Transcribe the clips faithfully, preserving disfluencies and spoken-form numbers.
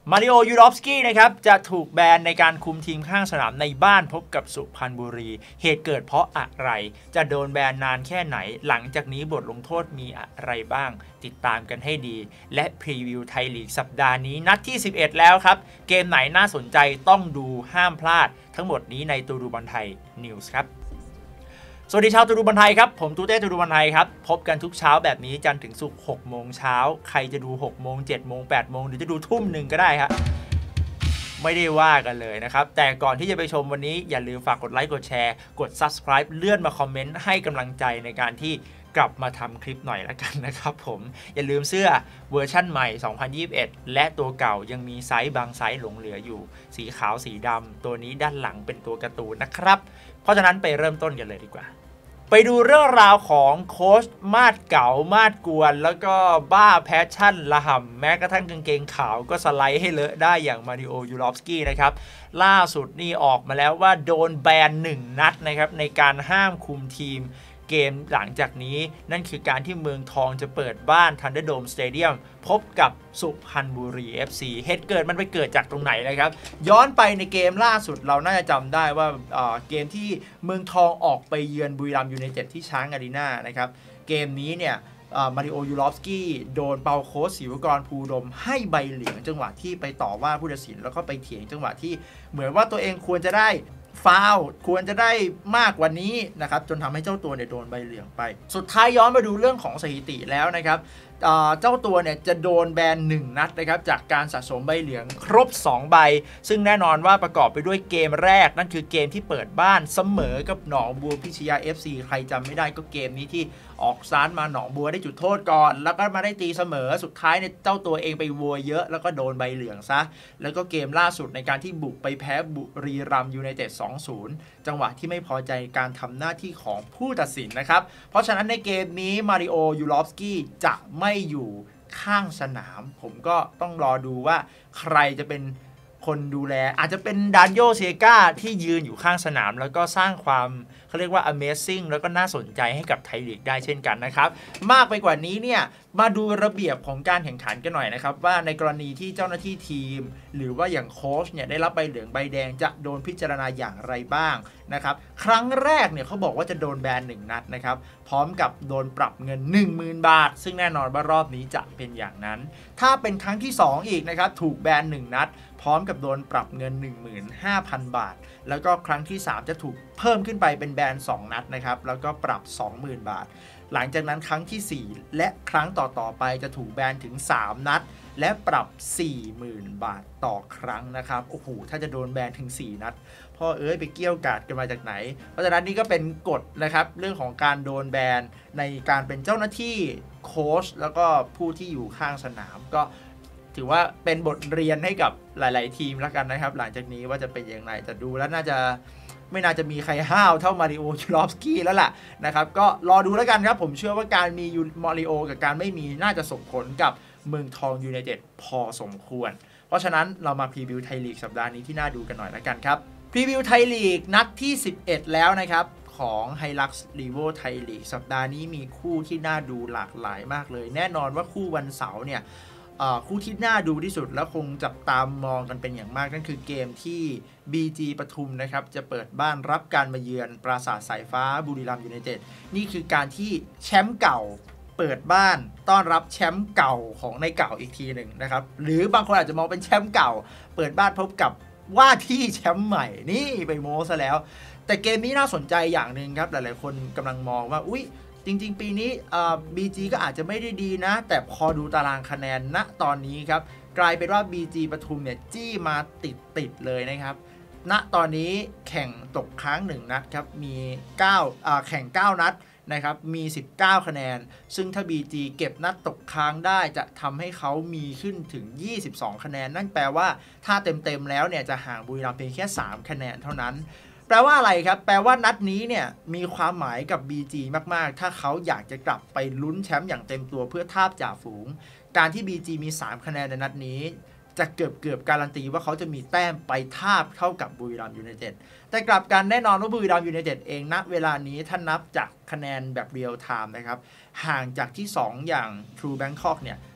มาริโอ ยูรอฟสกี้นะครับจะถูกแบนในการคุมทีมข้างสนามในบ้านพบกับสุพรรณบุรีเหตุเกิดเพราะอะไรจะโดนแบนนานแค่ไหนหลังจากนี้บทลงโทษมีอะไรบ้างติดตามกันให้ดีและพรีวิวไทยลีกสัปดาห์นี้นัดที่สิบเอ็ดแล้วครับเกมไหนน่าสนใจต้องดูห้ามพลาดทั้งหมดนี้ในตูดูบอลไทยนิวส์ครับสวัสดีชาวตูดูบอลไทยครับผมตูเต้ตูดูบอลไทยครับพบกันทุกเช้าแบบนี้จันทร์ถึงศุกร์หกโมงเช้าใครจะดูหกโมงเจ็ดโมงแปดโมงหรือจะดูทุ่มหนึ่งก็ได้ครับไม่ได้ว่ากันเลยนะครับแต่ก่อนที่จะไปชมวันนี้อย่าลืมฝากกดไลค์กดแชร์กด ซับสไครบ์ เลื่อนมาคอมเมนต์ให้กำลังใจในการที่กลับมาทำคลิปหน่อยละกันนะครับผมอย่าลืมเสื้อเวอร์ชั่นใหม่สองพันยี่สิบเอ็ดและตัวเก่ายังมีไซส์บางไซส์หลงเหลืออยู่สีขาวสีดำตัวนี้ด้านหลังเป็นตัวการ์ตูนนะครับเพราะฉะนั้นไปเริ่มต้นกันเลยดีกว่าไปดูเรื่องราวของโค้ชมาดเก๋ามาดกวนแล้วก็บ้าแพชชั่นละห่ำแม้กระทั่งกางเกงขาวก็สไลด์ให้เลอะได้อย่างมาริโอ ยูรอฟสกี้นะครับล่าสุดนี่ออกมาแล้วว่าโดนแบนหนึ่งนัดนะครับในการห้ามคุมทีมเกมหลังจากนี้นั่นคือการที่เมืองทองจะเปิดบ้าน Thunderdome Stadium พบกับสุพรรณบุรี เอฟ ซี เหตุเกิดมันไปเกิดจากตรงไหนนะครับย้อนไปในเกมล่าสุดเราน่าจะจำได้ว่าเกมที่เมืองทองออกไปเยือนบุรีรัมย์ยูไนเต็ดที่ช้างอารีนานะครับเกมนี้เนี่ยมาริโอ ยูรอฟสกี้โดนเปาโค้ชศิวกรภูดมให้ใบเหลืองจังหวะที่ไปต่อว่าผู้ตัดสินแล้วก็ไปเถียงจังหวะที่เหมือนว่าตัวเองควรจะได้ฟาวล์ควรจะได้มากกว่านี้นะครับจนทำให้เจ้าตัวเนี่ยโดนใบเหลืองไปสุดท้ายย้อนมาดูเรื่องของสถิติแล้วนะครับเจ้าตัวเนี่ยจะโดนแบนหนึ่งนัดนะครับจากการสะสมใบเหลืองครบสองใบซึ่งแน่นอนว่าประกอบไปด้วยเกมแรกนั่นคือเกมที่เปิดบ้านเสมอกับหนองบัวพิชยา เอฟ ซี ใครจำไม่ได้ก็เกมนี้ที่ออกซ้านมาหนองบัวได้จุดโทษก่อนแล้วก็มาได้ตีเสมอสุดท้ายเนี่ยเจ้าตัวเองไปวัวเยอะแล้วก็โดนใบเหลืองซะแล้วก็เกมล่าสุดในการที่บุกไปแพ้บุรีรัมย์ยูไนเต็ด สองศูนย์ จังหวะที่ไม่พอใจการทำหน้าที่ของผู้ตัดสินนะครับเพราะฉะนั้นในเกมนี้มาริโอ ยูรอฟสกี้จะไม่อยู่ข้างสนามผมก็ต้องรอดูว่าใครจะเป็นคนดูแลอาจจะเป็นดานโยเซกาที่ยืนอยู่ข้างสนามแล้วก็สร้างความเขาเรียกว่า Amazing แล้วก็น่าสนใจให้กับไทยลีกได้เช่นกันนะครับมากไปกว่านี้เนี่ยมาดูระเบียบของการแข่งขันกันหน่อยนะครับว่าในกรณีที่เจ้าหน้าที่ทีมหรือว่าอย่างโค้ชเนี่ยได้รับใบเหลืองใบแดงจะโดนพิจารณาอย่างไรบ้างนะครับครั้งแรกเนี่ยเขาบอกว่าจะโดนแบนหนึ่งนัดนะครับพร้อมกับโดนปรับเงิน หนึ่งหมื่น บาทซึ่งแน่นอนว่ารอบนี้จะเป็นอย่างนั้นถ้าเป็นครั้งที่สองอีกนะครับถูกแบนหนึ่งนัดพร้อมกับโดนปรับเงิน หนึ่งหมื่นห้าพัน บาทแล้วก็ครั้งที่สามจะถูกเพิ่มขึ้นไปเป็นแบนสองนัดนะครับแล้วก็ปรับ สองหมื่น บาทหลังจากนั้นครั้งที่สี่และครั้งต่อๆไปจะถูกแบนถึงสามนัดและปรับ สี่หมื่น บาทต่อครั้งนะครับโอ้โหถ้าจะโดนแบนถึงสี่นัดพ่อเอ้ยไปเกี่ยวกาดกันมาจากไหนเพราะฉะนั้นนี่ก็เป็นกฎนะครับเรื่องของการโดนแบนในการเป็นเจ้าหน้าที่โค้ชแล้วก็ผู้ที่อยู่ข้างสนามก็ถือว่าเป็นบทเรียนให้กับหลายๆทีมแล้วกันนะครับหลังจากนี้ว่าจะเป็นอย่างไรแต่ดูแล้วน่าจะไม่น่าจะมีใครห้าวเท่ามาริโอ ยูรอฟสกี้แล้วล่ะนะครับก็รอดูแล้วกันครับผมเชื่อว่าการมีมาริโอกับการไม่มีน่าจะส่งผลกับเมืองทองยูไนเต็ดพอสมควรเพราะฉะนั้นเรามาพรีวิวไทยลีกสัปดาห์นี้ที่น่าดูกันหน่อยแล้วกันครับพรีวิวไทยลีกนัดที่สิบเอ็ดแล้วนะครับของไฮลักซ์ลีโวไทยลีกสัปดาห์นี้มีคู่ที่น่าดูหลากหลายมากเลยแน่นอนว่าคู่วันเสาร์เนี่ยคู่ที่น่าดูที่สุดและคงจับตามมองกันเป็นอย่างมากนั่นคือเกมที่ บี จี ปทุมนะครับจะเปิดบ้านรับการมาเยือนปราสาทสายฟ้าบุรีรัมย์ยูไนเต็ดนี่คือการที่แชมป์เก่าเปิดบ้านต้อนรับแชมป์เก่าของในเก่าอีกทีหนึ่งนะครับหรือบางคนอาจจะมองเป็นแชมป์เก่าเปิดบ้านพบกับว่าที่แชมป์ใหม่นี่ไปโม้ซะแล้วแต่เกมนี้น่าสนใจอย่างหนึ่งครับหลายๆคนกำลังมองว่าอุ๊ยจริงๆปีนี้ บี จี ก็อาจจะไม่ได้ดีนะแต่พอดูตารางคะแนนณตอนนี้ครับกลายเป็นว่า บี จี ปทุมเนี่ยจี้มาติดๆเลยนะครับณตอนนี้แข่งตกค้างหนึ่งนัดครับมีเก้าอ่าแข่งเก้านัดนะครับมีสิบเก้าคะแนนซึ่งถ้า บี จี เก็บนัดตกค้างได้จะทำให้เขามีขึ้นถึงยี่สิบสองคะแนนนั่นแปลว่าถ้าเต็มๆแล้วเนี่ยจะห่างบุรีรัมย์เพียงแค่สามคะแนนเท่านั้นแปลว่าอะไรครับแปลว่านัดนี้เนี่ยมีความหมายกับ บี จี มากๆถ้าเขาอยากจะกลับไปลุ้นแชมป์อย่างเต็มตัวเพื่อทาบจ่าฝูงการที่ บี จี มีสามคะแนนในนัดนี้จะเกือบเกือบการันตีว่าเขาจะมีแต้มไปทาบเท่ากับบุรีรัมย์ยูไนเต็ดแต่กลับกันแน่นอนว่าบุรีรัมย์ยูไนเต็ดเองณเวลานี้ถ้านับจากคะแนนแบบเรียลไทม์นะครับห่างจากที่สองอย่าง True Bangkok เนี่ย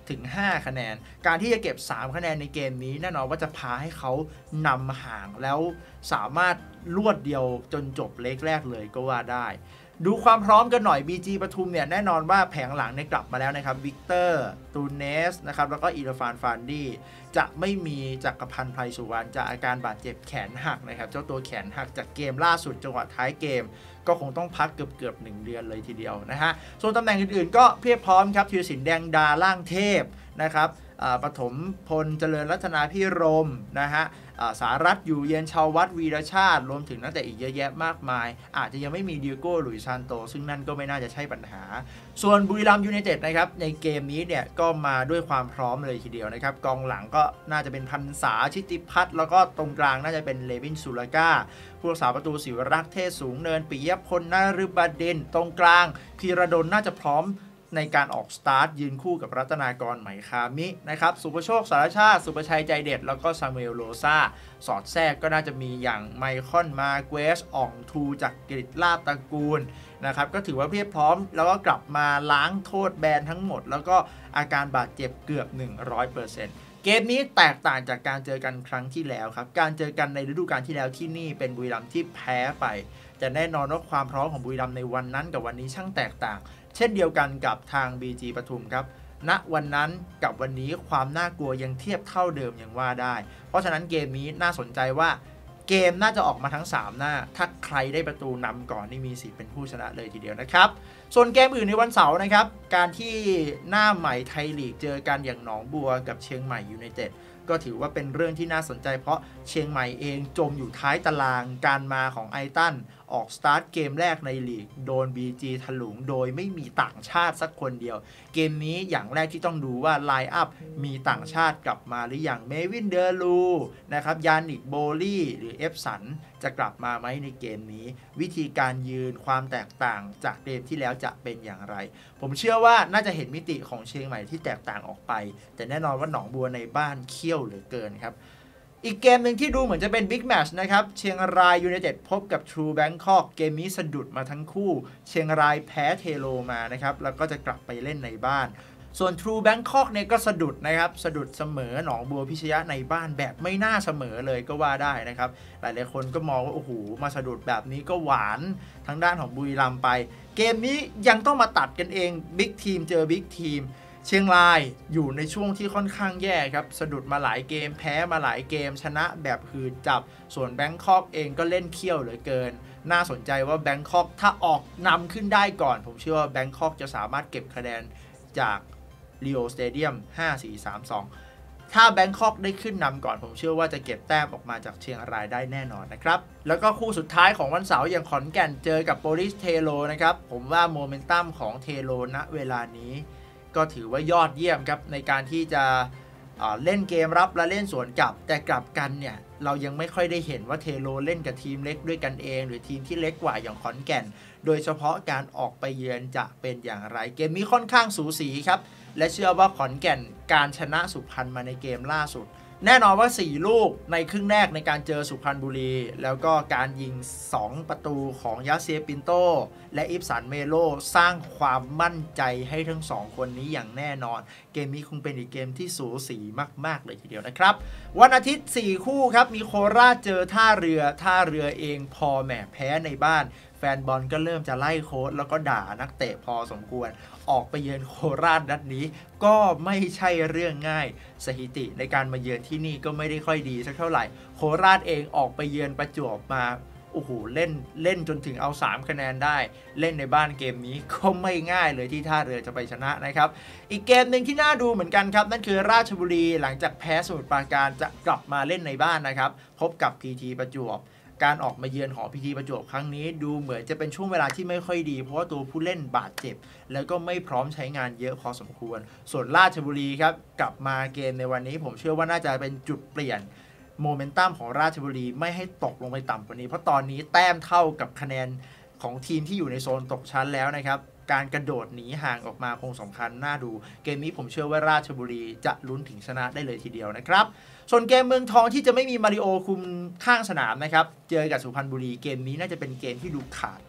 ถึงห้าคะแนนการที่จะเก็บสามคะแนนในเกมนี้แน่นอนว่าจะพาให้เขานำห่างแล้วสามารถรวดเดียวจนจบเล็กแรกเลยก็ว่าได้ดูความพร้อมกันหน่อย บี จี ปทุมเนี่ยแน่นอนว่าแผงหลังเนี่ยกลับมาแล้วนะครับวิกเตอร์ตูเนสนะครับแล้วก็อีรฟานฟานดี้จะไม่มีจักรพันธ์ไพรสุวรรณจากอาการบาดเจ็บแขนหักนะครับเจ้าตัวแขนหักจากเกมล่าสุดจังหวะท้ายเกมก็คงต้องพักเกือบเกือบหนึ่งเดือนเลยทีเดียวนะฮะส่วนตำแหน่งอื่นๆก็เพียบพร้อมครับธีรศิลป์แดงดาล่างเทพนะครับปฐมพลเจริญรัตนาพิรมนะฮะสารัตอยู่เย็นชาววัดวีรชาติรวมถึงนักเตะอีกเยอะแยะมากมายอาจจะยังไม่มีดิโก้หลุยส์ซานโตซึ่งนั่นก็ไม่น่าจะใช่ปัญหาส่วนบุรีรัมย์ยูไนเต็ดนะครับในเกมนี้เนี่ยก็มาด้วยความพร้อมเลยทีเดียวนะครับกองหลังก็น่าจะเป็นพันษาชิติพัฒน์แล้วก็ตรงกลางน่าจะเป็นเลวินสุลาก้าผู้รักษาประตูศิวรักษ์เทศสูงเนินปิยพลนฤบดินทร์ตรงกลางพีระดลน่าจะพร้อมในการออกสตาร์ทยืนคู่กับรัตนากรไหมคามินะครับสุภโชคสารชาติสุภชัยใจเด็ดแล้วก็ซามูเอลโลซาสอดแทรกก็น่าจะมีอย่างไมคอนมาเกวสอ่องทูจากกฤษลาบตระกูลนะครับก็ถือว่าเพียบพร้อมแล้วก็กลับมาล้างโทษแบนทั้งหมดแล้วก็อาการบาดเจ็บเกือบ หนึ่งร้อยเปอร์เซ็นต์ เกมนี้แตกต่างจากการเจอกันครั้งที่แล้วครับการเจอกันในฤดูกาลที่แล้วที่นี่เป็นบุรีรัมย์ที่แพ้ไปแต่แน่นอนว่าความพร้อมของบุรีรัมย์ในวันนั้นกับวันนี้ช่างแตกต่างเช่นเดียวกันกับทาง บี จี ปทุมครับณวันนั้นกับวันนี้ความน่ากลัวยังเทียบเท่าเดิมยังว่าได้เพราะฉะนั้นเกมนี้น่าสนใจว่าเกมน่าจะออกมาทั้งสามหน้าถ้าใครได้ประตูนำก่อนนี่มีสิทธิ์เป็นผู้ชนะเลยทีเดียวนะครับส่วนเกมอื่นในวันเสาร์นะครับการที่หน้าใหม่ไทยลีกเจอกันอย่างหนองบัวกับเชียงใหม่ยูไนเต็ดก็ถือว่าเป็นเรื่องที่น่าสนใจเพราะเชียงใหม่เองจมอยู่ท้ายตารางการมาของไอตันออกสตาร์ทเกมแรกในลีกโดน บี จี ถลุงโดยไม่มีต่างชาติสักคนเดียวเกมนี้อย่างแรกที่ต้องดูว่าไลน์อัพมีต่างชาติกลับมาหรือยังเมวินเดอร์ลูนะครับยานิกโบลี่หรือเอฟสันจะกลับมาไหมในเกมนี้วิธีการยืนความแตกต่างจากเกมที่แล้วจะเป็นอย่างไรผมเชื่อว่าน่าจะเห็นมิติของเชียงใหม่ที่แตกต่างออกไปแต่แน่นอนว่าหนองบัวในบ้านเขี้ยวเหลือเกินครับอีกเกมหนึ่งที่ดูเหมือนจะเป็นบิ๊กแมตช์นะครับเชียงรายยูไนเต็ดพบกับ True Bangkok เกมนี้สะดุดมาทั้งคู่เชียงรายแพ้เทโลมานะครับแล้วก็จะกลับไปเล่นในบ้านส่วน True Bangkok เนี่ยก็สะดุดนะครับสะดุดเสมอหนองบัวพิชยะในบ้านแบบไม่น่าเสมอเลยก็ว่าได้นะครับหลายๆคนก็มองว่าโอ้โหมาสะดุดแบบนี้ก็หวานทางด้านของบุรีรัมย์ไปเกมนี้ยังต้องมาตัดกันเองบิ๊กทีมเจอบิ๊กทีมเชียงรายอยู่ในช่วงที่ค่อนข้างแย่ครับสะดุดมาหลายเกมแพ้มาหลายเกมชนะแบบหืดจับส่วนแบงคอกเองก็เล่นเขี้ยวเหลือเกินน่าสนใจว่าแบงคอกถ้าออกนำขึ้นได้ก่อนผมเชื่อว่าแบงคอกจะสามารถเก็บคะแนนจากลีโอสเตเดียมห้า สี่ สาม สองถ้าแบงคอกได้ขึ้นนำก่อนผมเชื่อว่าจะเก็บแต้มออกมาจากเชียงรายได้แน่นอนนะครับแล้วก็คู่สุดท้ายของวันเสาร์อย่างขอนแก่นเจอกับโปลิสเทโลนะครับผมว่าโมเมนตัมของเทโลณเวลานี้ก็ถือว่ายอดเยี่ยมครับในการที่จะเล่นเกมรับและเล่นสวนกลับแต่กลับกันเนี่ยเรายังไม่ค่อยได้เห็นว่าเทโลเล่นกับทีมเล็กด้วยกันเองหรือทีมที่เล็กกว่าอย่างขอนแก่นโดยเฉพาะการออกไปเยือนจะเป็นอย่างไรเกมนี้ค่อนข้างสูสีครับและเชื่อว่าขอนแก่นการชนะสุพรรณมาในเกมล่าสุดแน่นอนว่าสี่ลูกในครึ่งแรกในการเจอสุพรรณบุรีแล้วก็การยิงสองประตูของยาเซียปินโตและอิฟสันเมโลสร้างความมั่นใจให้ทั้งสองคนนี้อย่างแน่นอนเกมนี้คงเป็นอีกเกมที่สูสีมากๆเลยทีเดียวนะครับวันอาทิตย์สี่คู่ครับมีโคราชเจอท่าเรือท่าเรือเองพอแหมแพ้ในบ้านแฟนบอลก็เริ่มจะไล่โค้ชแล้วก็ด่านักเตะพอสมควรออกไปเยือนโคราชนัดนี้ก็ไม่ใช่เรื่องง่ายสถิติในการมาเยือนที่นี่ก็ไม่ได้ค่อยดีสักเท่าไหร่โคราชเองออกไปเยือนประจวบมาโอ้โหเล่นเล่นจนถึงเอาสามคะแนนได้เล่นในบ้านเกมนี้ก็ไม่ง่ายเลยที่ท่าเรือจะไปชนะนะครับอีกเกมหนึ่งที่น่าดูเหมือนกันครับนั่นคือราชบุรีหลังจากแพ้สมุทรปราการจะกลับมาเล่นในบ้านนะครับพบกับ พี ที ประจวบการออกมาเยือนของ พี ที ประจวบครั้งนี้ดูเหมือนจะเป็นช่วงเวลาที่ไม่ค่อยดีเพราะว่าตัวผู้เล่นบาดเจ็บแล้วก็ไม่พร้อมใช้งานเยอะพอสมควรส่วนราชบุรีครับกลับมาเกมในวันนี้ผมเชื่อว่าน่าจะเป็นจุดเปลี่ยนโมเมนตัมของราชบุรีไม่ให้ตกลงไปต่ำกว่านี้เพราะตอนนี้แต้มเท่ากับคะแนนของทีมที่อยู่ในโซนตกชั้นแล้วนะครับการกระโดดหนีห่างออกมาคงสำคัญน่าดูเกมนี้ผมเชื่อว่าราชบุรีจะลุ้นถึงชนะได้เลยทีเดียวนะครับส่วนเกมเมืองทองที่จะไม่มีมาริโอคุมข้างสนามนะครับเจอกับสุพรรณบุรีเกมนี้น่าจะเป็นเกมที่ดูขาด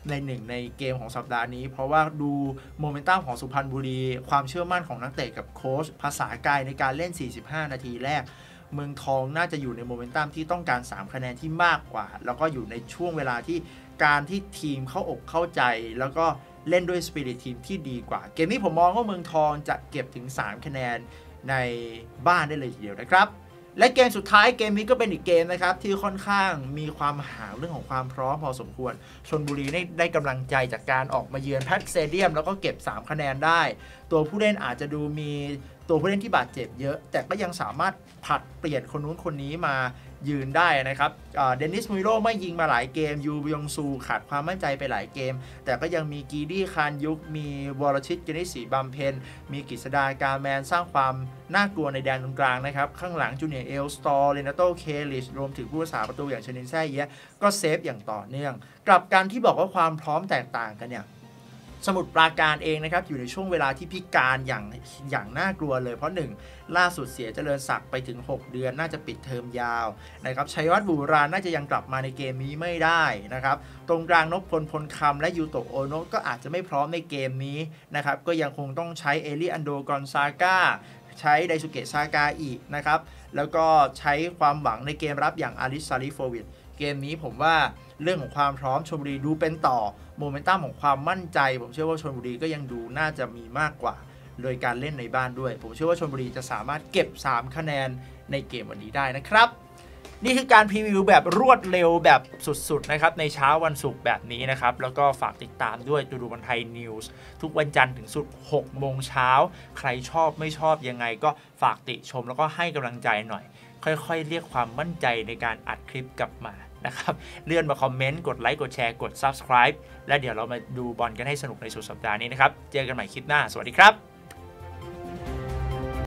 ในหนึ่งในเกมของสัปดาห์นี้เพราะว่าดูโมเมนตัมของสุพรรณบุรีความเชื่อมั่นของนักเตะกับโค้ชภาษากายในการเล่นสี่สิบห้านาทีแรกเมืองทองน่าจะอยู่ในโมเมนตัมที่ต้องการสามคะแนนที่มากกว่าแล้วก็อยู่ในช่วงเวลาที่การที่ทีมเข้าอกเข้าใจแล้วก็เล่นด้วยสปิริตทีมที่ดีกว่าเกมนี้ผมมองว่าเมืองทองจะเก็บถึงสามคะแนนในบ้านได้เลยทีเดียวนะครับและเกมสุดท้ายเกมนี้ก็เป็นอีกเกมนะครับที่ค่อนข้างมีความห่างเรื่องของความพร้อมพอสมควรชลบุรีได้ได้กำลังใจจากการออกมาเยือนแพทสเตเดียมแล้วก็เก็บสามคะแนนได้ตัวผู้เล่นอาจจะดูมีตัวผู้เล่นที่บาดเจ็บเยอะแต่ก็ยังสามารถผลัดเปลี่ยนคนนู้นคนนี้มายืนได้นะครับเดนิสมุยโรไม่ยิงมาหลายเกมยูบยองซูขาดความมั่นใจไปหลายเกมแต่ก็ยังมีกีดี้คานยุกมีวรชิตเกนิสีบำเพ็ญมีกฤษดาการแมนสร้างความน่ากลัวในแดนตรงกลางนะครับข้างหลังจูเนียร์เอลสตอร์เรนาโตเคลิชรวมถึงผู้รักษาประตูอย่างชนินแซ่เยะก็เซฟอย่างต่อเนื่องกลับกันที่บอกว่าความพร้อมแตกต่างกันเนี่ยสมุทรปราการเองนะครับอยู่ในช่วงเวลาที่พิการอย่างอย่างน่ากลัวเลยเพราะหนึ่งล่าสุดเสียเจริญศักดิ์ไปถึงหกเดือนน่าจะปิดเทอมยาวนะครับชัยวัฒน์บุราน่าจะยังกลับมาในเกมนี้ไม่ได้นะครับตรงกลางนพพลพลคำและยูโตะโอโนะก็อาจจะไม่พร้อมในเกมนี้นะครับก็ยังคงต้องใช้เอลิอันโดกอนซาก้าใช้ไดซุเกะซากาอีกนะครับแล้วก็ใช้ความหวังในเกมรับอย่างอาริสซาริโฟวิชเกมนี้ผมว่าเรื่องของความพร้อมชลบุรีดูเป็นต่อโมเมนตัมของความมั่นใจผมเชื่อว่าชลบุรีก็ยังดูน่าจะมีมากกว่าโดยการเล่นในบ้านด้วยผมเชื่อว่าชลบุรีจะสามารถเก็บสามคะแนนในเกมวันนี้ได้นะครับนี่คือการพรีวิวแบบรวดเร็วแบบสุดๆนะครับในเช้าวันศุกร์แบบนี้นะครับแล้วก็ฝากติดตามด้วยดูดูบอลไทยนิวส์ทุกวันจันทร์ถึงศุกร์หกโมงเช้าใครชอบไม่ชอบยังไงก็ฝากติชมแล้วก็ให้กำลังใจหน่อยค่อยๆเรียกความมั่นใจในการอัดคลิปกลับมานะครับเลื่อนมาคอมเมนต์กดไลค์กดแชร์กด ซับสไครบ์ และเดี๋ยวเรามาดูบอลกันให้สนุกในสุดสัปดาห์นี้นะครับเจอกันใหม่คลิปหน้าสวัสดีครับ